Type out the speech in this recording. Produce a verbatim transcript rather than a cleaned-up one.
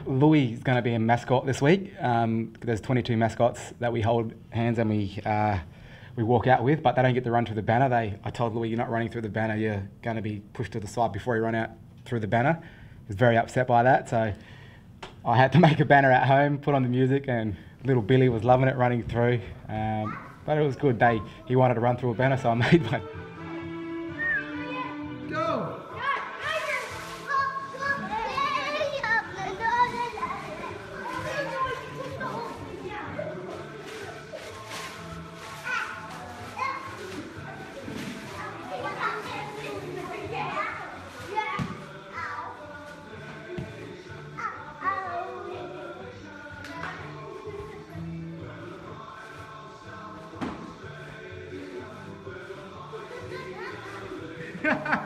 Louis is going to be a mascot this week. Um, there's twenty-two mascots that we hold hands and we uh, we walk out with, but they don't get to run through the banner. They, I told Louis, you're not running through the banner, you're going to be pushed to the side before you run out through the banner. He was very upset by that, so I had to make a banner at home, put on the music, and little Billy was loving it running through. Um, but it was good. They, he wanted to run through a banner, so I made one. Go! Ha ha!